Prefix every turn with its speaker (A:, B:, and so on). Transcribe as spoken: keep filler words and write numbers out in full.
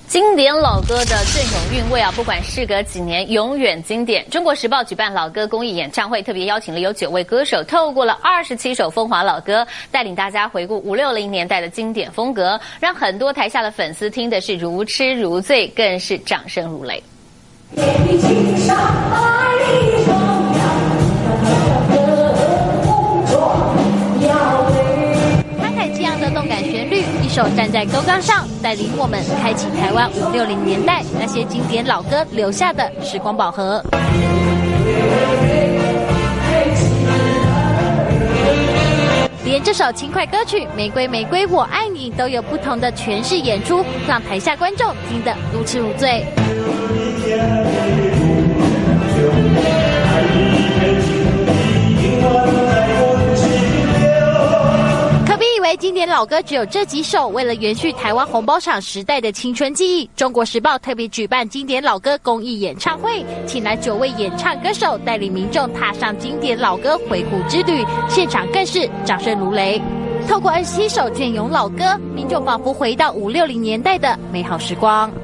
A: 经典老歌的隽永韵味啊，不管事隔几年，永远经典。中国时报举办老歌公益演唱会，特别邀请了有九位歌手，透过了二十七首风华老歌，带领大家回顾五六零年代的经典风格，让很多台下的粉丝听的是如痴如醉，更是掌声如雷。动感旋律，一手站在高岗上，带领我们开启台湾五六零年代那些经典老歌留下的时光宝盒。连这首轻快歌曲《玫瑰玫瑰我爱你》都有不同的诠释演出，让台下观众听得如痴如醉。以为经典老歌只有这几首，为了延续台湾红包场时代的青春记忆，中国时报特别举办经典老歌公益演唱会，请来九位演唱歌手带领民众踏上经典老歌回顾之旅，现场更是掌声如雷。透过二十七首隽永老歌，民众仿佛回到五六零年代的美好时光。